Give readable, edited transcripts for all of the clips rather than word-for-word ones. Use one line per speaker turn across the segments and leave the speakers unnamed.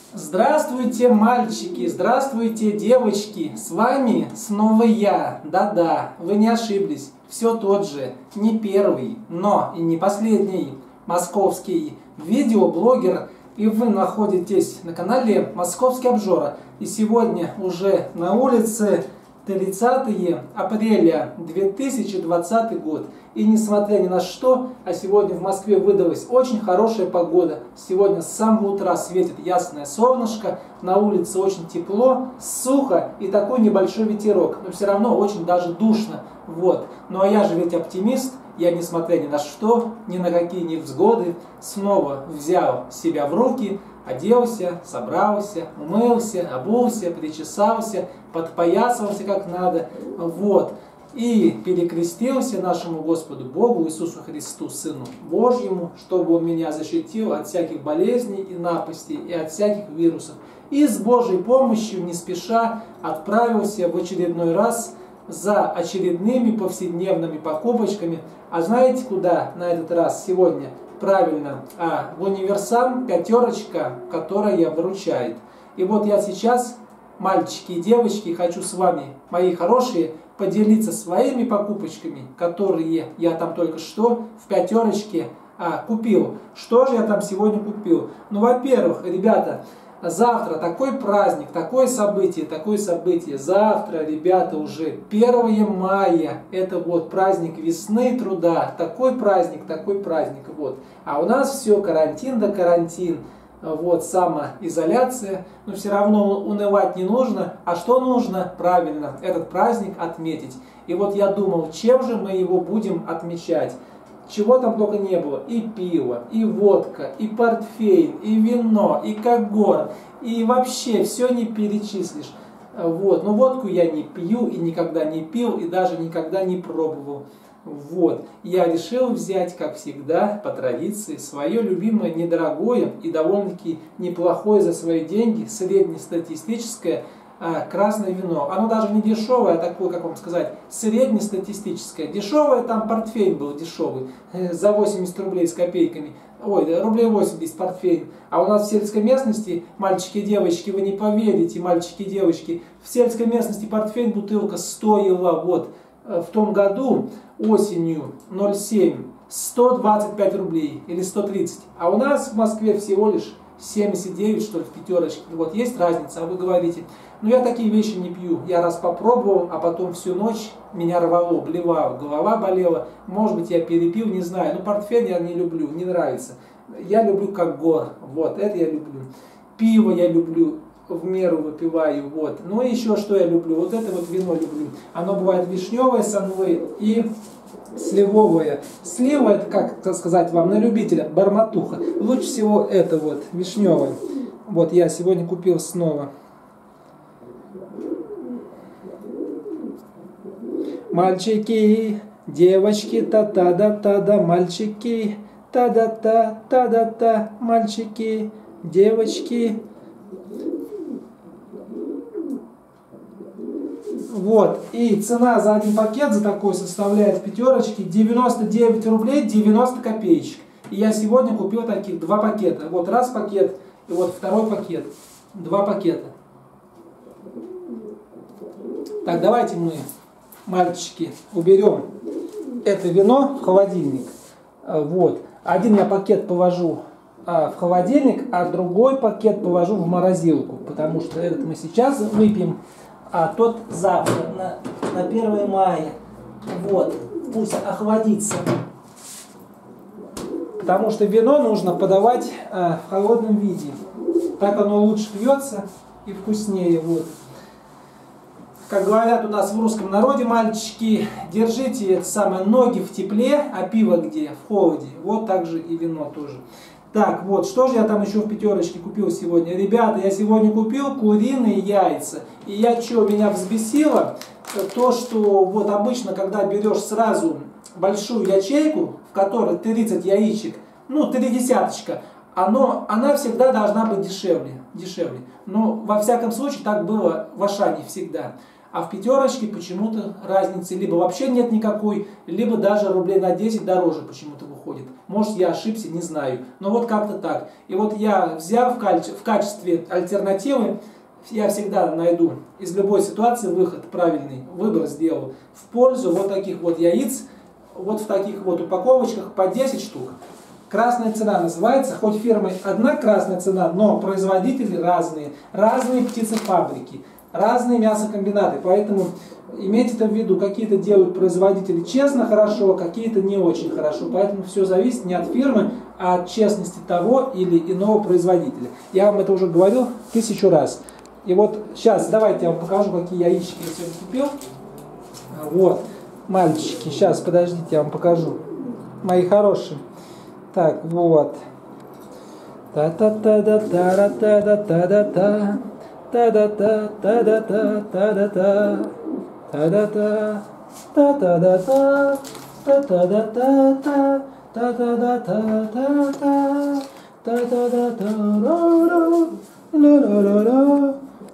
Здравствуйте, мальчики, здравствуйте, девочки, с вами снова я, да-да, вы не ошиблись, все тот же, не первый, но и не последний московский видеоблогер, и вы находитесь на канале Московский Обжора, и сегодня уже на улице 30 апреля 2020 год. И несмотря ни на что, а сегодня в Москве выдалась очень хорошая погода. Сегодня с самого утра светит ясное солнышко, на улице очень тепло, сухо и такой небольшой ветерок. Но все равно очень даже душно. Вот. Ну а я же ведь оптимист. Я, несмотря ни на что, ни на какие невзгоды, снова взял себя в руки, оделся, собрался, умылся, обулся, причесался, подпоясался как надо, вот, и перекрестился нашему Господу Богу Иисусу Христу, Сыну Божьему, чтобы Он меня защитил от всяких болезней и напастей, и от всяких вирусов. И с Божьей помощью, не спеша, отправился в очередной раз за очередными повседневными покупочками. А знаете куда на этот раз сегодня? Правильно, в Универсам пятерочка, которая выручает. И вот я сейчас, мальчики и девочки, хочу с вами, мои хорошие, поделиться своими покупочками, которые я там только что в пятерочке купил. Что же я там сегодня купил? Ну, во-первых, ребята, завтра такой праздник, такое событие. Завтра, ребята, уже 1 мая. Это вот праздник весны, труда. Такой праздник, вот. А у нас все карантин да карантин. Вот, самоизоляция. Но все равно унывать не нужно. А что нужно? Правильно, этот праздник отметить. И вот я думал, чем же мы его будем отмечать? Чего там только не было. И пиво, и водка, и портфейн, и вино, и когор. И вообще все не перечислишь. Вот. Но водку я не пью и никогда не пил, и даже никогда не пробовал. Вот. Я решил взять, как всегда, по традиции, свое любимое, недорогое и довольно-таки неплохое за свои деньги, среднестатистическое красное вино. Оно даже не дешевое, а такое, как вам сказать, среднестатистическое. Дешевое, там портфейн был дешевый, за 80 рублей с копейками. Ой, рублей 80 портфейн. А у нас в сельской местности, мальчики и девочки, вы не поверите, мальчики и девочки, в сельской местности портфейн бутылка стоила вот в том году осенью 07 125 рублей или 130. А у нас в Москве всего лишь 79, что ли, в пятерочке. Вот есть разница, а вы говорите, ну я такие вещи не пью. Я раз попробовал, а потом всю ночь меня рвало, блевало, голова болела. Может быть, я перепил, не знаю. Но портфель я не люблю, не нравится. Я люблю как гор, вот, это я люблю. Пиво я люблю, в меру выпиваю, вот. Ну и еще что я люблю, вот это вот вино люблю. Оно бывает вишневое, санвей и сливовое. Слива, это, как сказать вам, на любителя, барматуха. Лучше всего это вот, вишневое. Вот я сегодня купил снова. Мальчики, девочки, та-та-да-та-да, мальчики, та-да-та, та-да-та, мальчики, девочки. Вот, и цена за один пакет за такой составляет в пятерочке 99 рублей 90 копеечек. И я сегодня купил таких 2 пакета. Вот раз пакет, и вот второй пакет. 2 пакета. Так, давайте мы, мальчики, уберем это вино в холодильник. Вот. Один я пакет положу в холодильник, а другой пакет положу в морозилку. Потому что этот мы сейчас выпьем, а тот завтра, на 1 мая. Вот, пусть охладится. Потому что вино нужно подавать в холодном виде. Так оно лучше пьется и вкуснее. Вот. Как говорят у нас в русском народе, мальчики, держите это самое, ноги в тепле, а пиво где? В холоде. Вот так же и вино тоже. Так, вот, что же я там еще в пятерочке купил сегодня? Ребята, я сегодня купил куриные яйца. И я что, меня взбесило? То, что вот обычно, когда берешь сразу большую ячейку, в которой 30 яичек, ну, 3 десяточка, она всегда должна быть дешевле. Но, во всяком случае, так было в Ашане всегда. А в пятерочке почему-то разницы либо вообще нет никакой, либо даже рублей на 10 дороже почему-то выходит. Может, я ошибся, не знаю. Но вот как-то так. И вот я взял в качестве альтернативы, я всегда найду из любой ситуации выход правильный, выбор сделал в пользу вот таких вот яиц, вот в таких вот упаковочках по 10 штук. Красная цена называется, хоть фирмы одна красная цена, но производители разные, разные птицефабрики, разные мясокомбинаты. Поэтому имейте это в виду, какие-то делают производители честно, хорошо, какие-то не очень хорошо. Поэтому все зависит не от фирмы, а от честности того или иного производителя. Я вам это уже говорил 1000 раз. И вот сейчас давайте я вам покажу, какие яички я сегодня купил. Вот, мальчики, сейчас, подождите, я вам покажу. Мои хорошие. Так, вот. Та-та-та-да-та-ра-та-да-та-да-та. Та-да-та-та-да-та-та-да-та. Та-да-та. Та-та-да-та. Та-та-да-та-та. Та-та-да-та-та-та. Та-та-да-та-ра-ра. Ла-ла-ла-ла.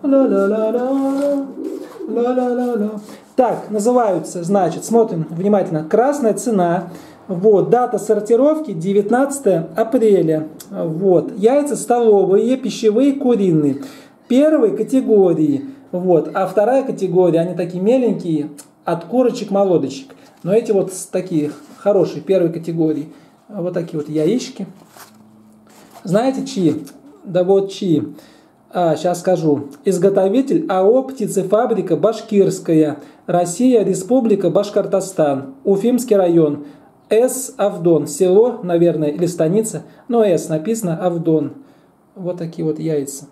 Ла-ла-ла-ла. Так, называются, значит, смотрим внимательно. Красная цена. Вот, дата сортировки 19 апреля. Вот, яйца столовые, пищевые, куриные. Первой категории. Вот, а вторая категория, они такие меленькие, от курочек-молодочек. Но эти вот такие хорошие, первой категории. Вот такие вот яички. Знаете, чьи? Да вот чьи. Сейчас скажу. Изготовитель АО «Птицефабрика Башкирская». Россия, Республика Башкортостан. Уфимский район. С. Авдон. Село, наверное, или станица. Но С написано Авдон. Вот такие вот яйца.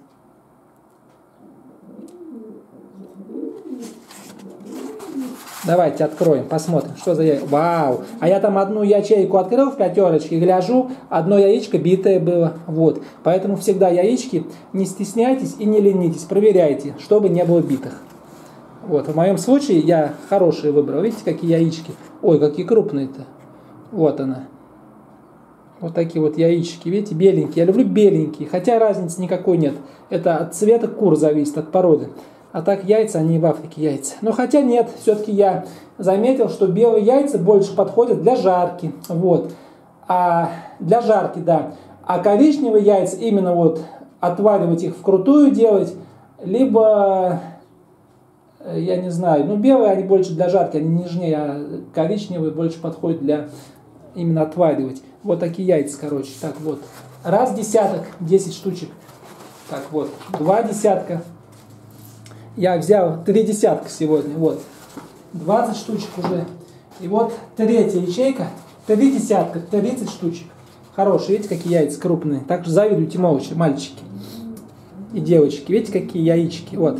Давайте откроем, посмотрим, что за яйца. Вау! А я там одну ячейку открыл в пятерочке, гляжу, одно яичко битое было. Вот. Поэтому всегда яички не стесняйтесь и не ленитесь, проверяйте, чтобы не было битых. Вот. В моем случае я хорошие выбрал. Видите, какие яички? Ой, какие крупные-то. Вот она. Вот такие вот яички, видите, беленькие. Я люблю беленькие, хотя разницы никакой нет. Это от цвета кур зависит, от породы. А так яйца, они в Африке яйца. Но хотя нет, все-таки я заметил, что белые яйца больше подходят для жарки. Вот. Для жарки, да. А коричневые яйца именно вот отваривать их вкрутую делать, либо, я не знаю, ну белые они больше для жарки, они нежнее, а коричневые больше подходят для именно отваривать. Вот такие яйца, короче. Так вот. Раз десяток, 10 штучек. Так вот, 2 десятка. Я взял 3 десятка сегодня, вот, 20 штучек уже. И вот третья ячейка, 3 десятка, 30 штучек. Хорошие, видите, какие яйца крупные. Так что завидуйте, мальчики и девочки. Видите, какие яички, вот.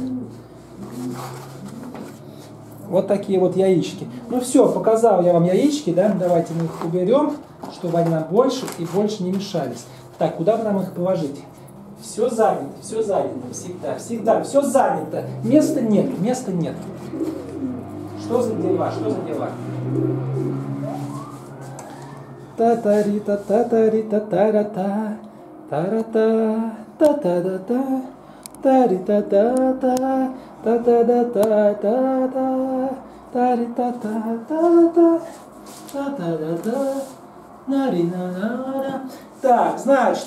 Вот такие вот яички. Ну все, показал я вам яички, да, давайте мы их уберем, чтобы они нам больше и больше не мешались. Так, куда бы нам их положить? Все занято, всегда, всегда, все занято. Места нет, места нет. Что за дела, что за дела? Та-та-ри-та, та-та-ри-та, та-ра-та, та-ра-та, та-та-да-та, та-ри-та-та-та, та-та-да-та-та-та, та-ри-та-та-та-та, та-та-да-та, на-ри-на-на-на. Так, значит,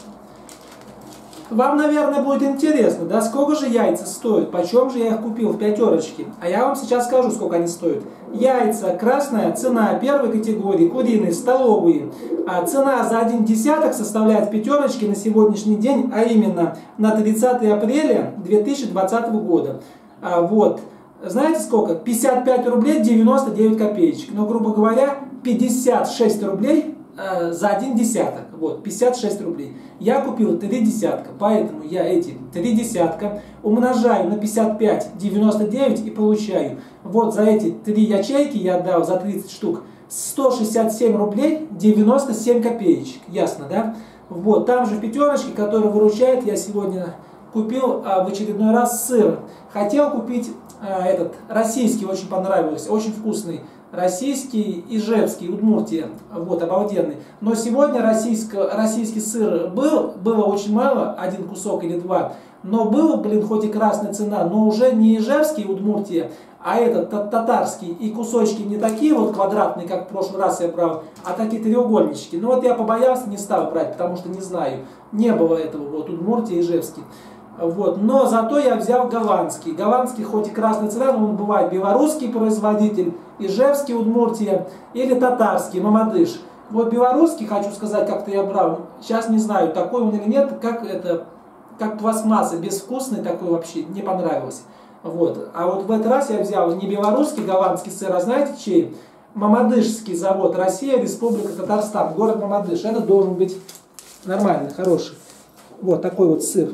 вам, наверное, будет интересно, да, сколько же яйца стоят, почем же я их купил в пятерочке. А я вам сейчас скажу, сколько они стоят. Яйца, красная цена первой категории, куриные, столовые. А цена за 1 десяток составляет в пятерочке на сегодняшний день, а именно на 30 апреля 2020 года. Вот, знаете сколько? 55 рублей 99 копеечек. Ну, грубо говоря, 56 рублей за 1 десяток. Вот, 56 рублей. Я купил 3 десятка, поэтому я эти 3 десятка умножаю на 55,99 и получаю. Вот за эти 3 ячейки я отдал за 30 штук 167 рублей 97 копеечек. Ясно, да? Вот, там же в пятерочке, который выручает, я сегодня купил в очередной раз сыр. Хотел купить этот российский, очень понравился, очень вкусный российский, ижевский, Удмуртия, вот, обалденный. Но сегодня российский сыр было очень мало, один кусок или два, но был, блин, хоть и красная цена, но уже не ижевский, Удмуртия, а этот татарский, и кусочки не такие вот квадратные, как в прошлый раз я брал, а такие треугольнички. Ну вот я побоялся, не стал брать, потому что не знаю, не было этого, вот, Удмуртия, ижевский. Вот. Но зато я взял голландский. Голландский хоть и красная цена, но он бывает белорусский производитель, ижевский, Удмуртия, или татарский, Мамадыш. Вот белорусский, хочу сказать, как-то я брал, сейчас не знаю, такой он или нет, как пластмасса, безвкусный такой вообще, не понравился. Вот. А вот в этот раз я взял не белорусский, голландский сыр, а знаете чей? Мамадышский завод, Россия, Республика Татарстан, город Мамадыш. Это должен быть нормальный, хороший. Вот такой вот сыр.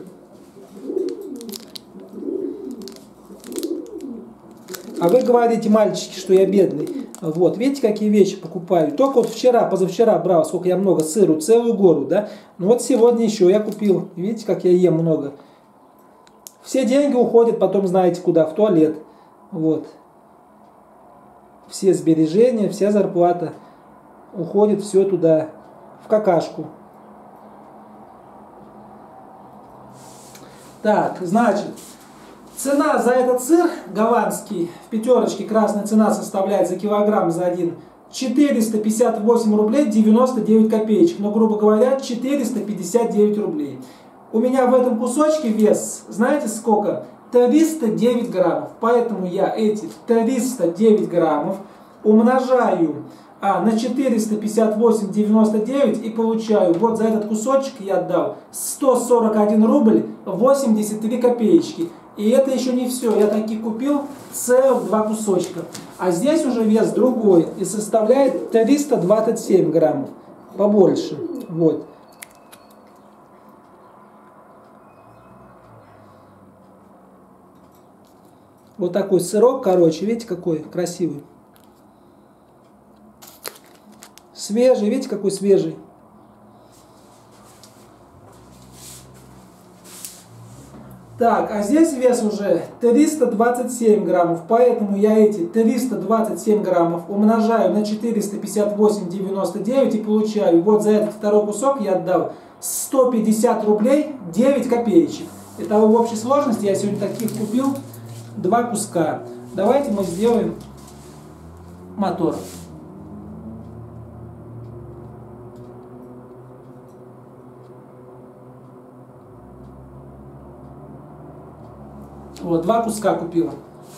А вы говорите, мальчики, что я бедный. Вот, видите, какие вещи покупаю. Только вот вчера, позавчера брал, сколько я много сыру, целую гору, да. Ну вот сегодня еще я купил. Видите, как я ем много. Все деньги уходят потом, знаете куда, в туалет. Вот. Все сбережения, вся зарплата уходит все туда, в какашку. Так, значит, цена за этот сыр голландский в пятерочке, красная цена составляет за килограмм за один 458 рублей 99 копеечек. Но, грубо говоря, 459 рублей. У меня в этом кусочке вес, знаете сколько? 309 граммов. Поэтому я эти 309 граммов умножаю на 458,99 и получаю, вот за этот кусочек я отдал 141 рубль 83 копеечки. И это еще не все. Я таки купил целых 2 кусочка. А здесь уже вес другой и составляет 327 граммов. Побольше. Вот. Вот такой сырок, короче, видите, какой красивый. Свежий, видите, какой свежий. Так, а здесь вес уже 327 граммов, поэтому я эти 327 граммов умножаю на 458,99 и получаю, вот за этот второй кусок я отдал 150 рублей 9 копеечек. Итого в общей сложности я сегодня таких купил 2 куска. Давайте мы сделаем мотор. Вот, 2 куска купила.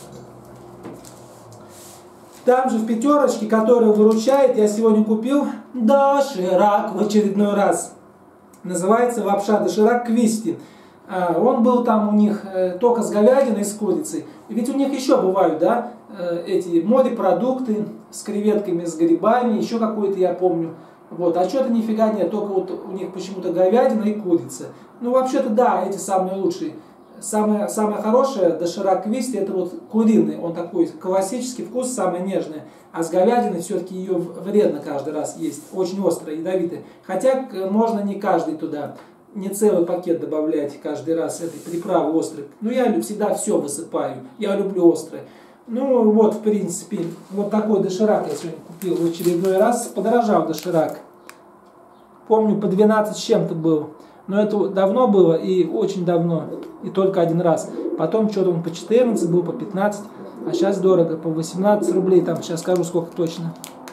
Там же в пятерочке, которая выручает, я сегодня купил доширак в очередной раз. Называется лапша доширак Квисти. Он был там у них только с говядиной и с курицей. Ведь у них еще бывают, да, эти морепродукты с креветками, с грибами, еще какой-то я помню. Вот, а что-то нифига нет, только вот у них почему-то говядина и курица. Ну, вообще-то, да, эти самые лучшие. Самое хорошее доширак Квисти это вот куриный, он такой классический вкус, самый нежный. А с говядиной все-таки ее вредно каждый раз есть, очень острая, ядовитая. Хотя можно не каждый туда, не целый пакет добавлять каждый раз этой приправы острой. Ну я всегда все высыпаю, я люблю острое. Ну вот в принципе, вот такой доширак я сегодня купил в очередной раз, подорожал доширак. Помню по 12 с чем-то был. Но это давно было и очень давно, и только один раз. Потом что-то он по 14 был, по 15, а сейчас дорого, по 18 рублей, там сейчас скажу сколько точно.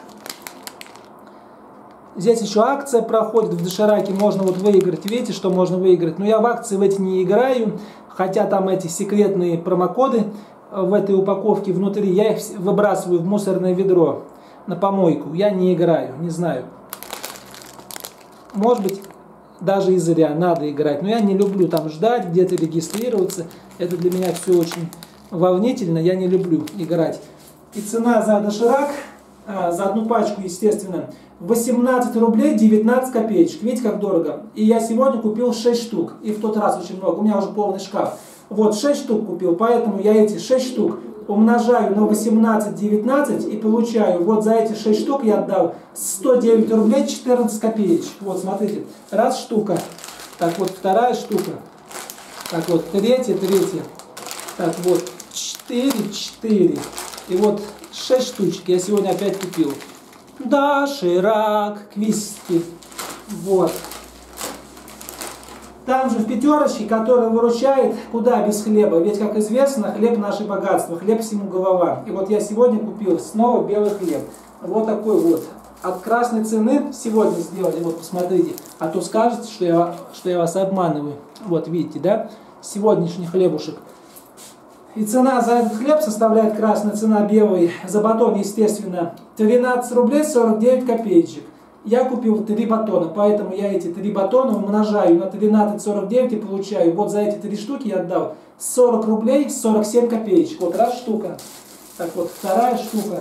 Здесь еще акция проходит в дошираке, можно вот выиграть, видите, что можно выиграть. Но я в акции в эти не играю, хотя там эти секретные промокоды в этой упаковке внутри, я их выбрасываю в мусорное ведро на помойку. Я не играю, не знаю. Может быть... Даже и зря, надо играть. Но я не люблю там ждать, где-то регистрироваться. Это для меня все очень волнительно. Я не люблю играть. И цена за доширак, за одну пачку, естественно, 18 рублей 19 копеечек. Видите, как дорого? И я сегодня купил 6 штук. И в тот раз очень много. У меня уже полный шкаф. Вот, 6 штук купил. Поэтому я эти 6 штук умножаю на 18,19 и получаю, вот за эти 6 штук я отдал 109 рублей 14 копеечек. Вот, смотрите, раз штука, так вот вторая штука, так вот третья, так вот 4, и вот 6 штучек я сегодня опять купил. Доширак, квисти. Вот. Там же в пятерочке, которая выручает, куда без хлеба. Ведь, как известно, хлеб наше богатство, хлеб всему голова. И вот я сегодня купил снова белый хлеб. Вот такой вот. От красной цены сегодня сделали, вот посмотрите. А то скажете, что я вас обманываю. Вот видите, да? Сегодняшний хлебушек. И цена за этот хлеб составляет, красная цена белый, за батон, естественно, 13 рублей 49 копеечек. Я купил 3 батона, поэтому я эти 3 батона умножаю на 13,49 и получаю. Вот за эти 3 штуки я отдал 40 рублей 47 копеечек. Вот раз штука. Так вот, вторая штука.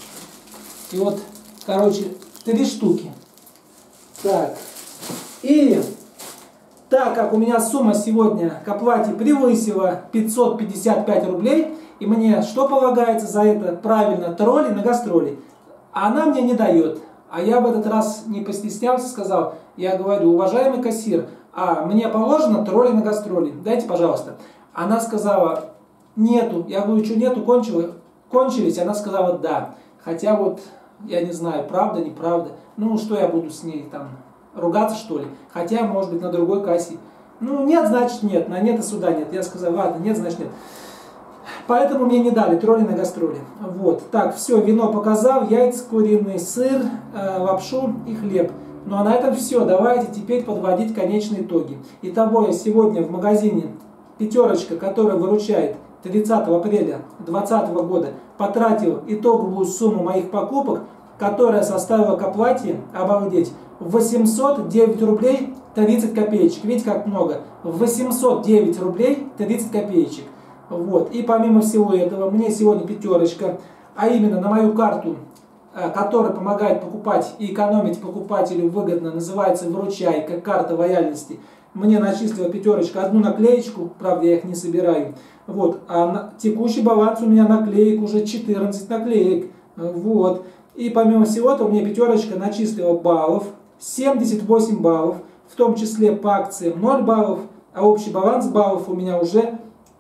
И вот, короче, 3 штуки. Так. И так как у меня сумма сегодня к оплате превысила 555 рублей, и мне что полагается за это? Правильно, тролли на гастроли. А она мне не дает. А я в этот раз не постеснялся, сказал, я говорю, уважаемый кассир, а мне положено тролли на гастроли, дайте, пожалуйста. Она сказала, нету. Я говорю, что нету, кончились? Она сказала, да. Хотя вот, я не знаю, правда, неправда. Ну, что я буду с ней там, ругаться, что ли? Хотя, может быть, на другой кассе. Ну, нет, значит нет, на нет и сюда нет. Я сказал, ладно, нет, значит нет. Поэтому мне не дали тролли на гастроли. Вот. Так, все, вино показал, яйца куриные, сыр, лапшу и хлеб. Ну а на этом все. Давайте теперь подводить конечные итоги. Итого я сегодня в магазине «Пятерочка», которая выручает 30 апреля 2020 года, потратил итоговую сумму моих покупок, которая составила к оплате, обалдеть, 809 рублей 30 копеечек. Видите, как много? 809 рублей 30 копеечек. Вот. И помимо всего этого, мне сегодня «Пятерочка», а именно на мою карту, которая помогает покупать и экономить покупателю выгодно, называется «Выручай», как карта лояльности, мне начислила «Пятерочка» одну наклеечку, правда я их не собираю. Вот. А текущий баланс у меня наклеек уже 14 наклеек. Вот. И помимо всего этого, мне «Пятерочка» начислила баллов, 78 баллов, в том числе по акциям 0 баллов, а общий баланс баллов у меня уже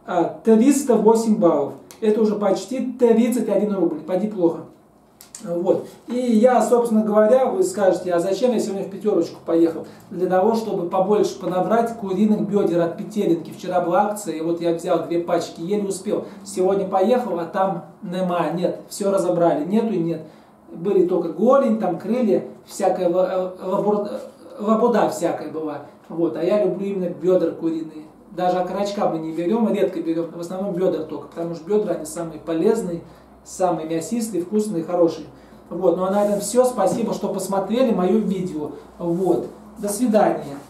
308 баллов. Это уже почти 31 рубль. Поди плохо. Вот. И я, собственно говоря, вы скажете, а зачем я сегодня в «Пятерочку» поехал? Для того, чтобы побольше понабрать куриных бедер от Петелинки. Вчера была акция, и вот я взял 2 пачки, еле успел. Сегодня поехал, а там нема, нет. Все разобрали, нету и нет. Были только голень, там крылья, всякая лабуда всякая была. Вот. А я люблю именно бедра куриные. Даже окорочка мы не берем, редко берем, в основном бедра только, потому что бедра они самые полезные, самые мясистые, вкусные, хорошие. Вот, ну а на этом все. Спасибо, что посмотрели мое видео. Вот, до свидания.